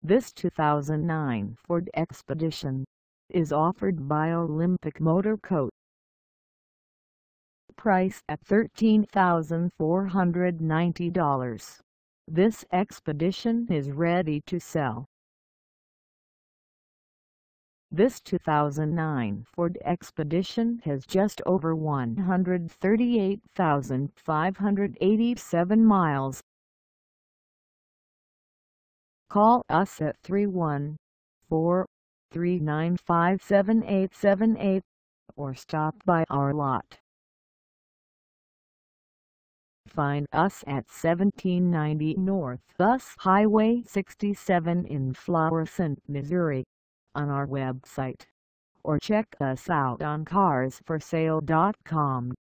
This 2009 Ford Expedition is offered by Olympic Motor Co. Price at $13,490. This Expedition is ready to sell. This 2009 Ford Expedition has just over 138,587 miles. Call us at 314-395-7878 or stop by our lot. Find us at 1790 North Bus Highway 67 in Florissant, Missouri, on our website, or check us out on carsforsale.com.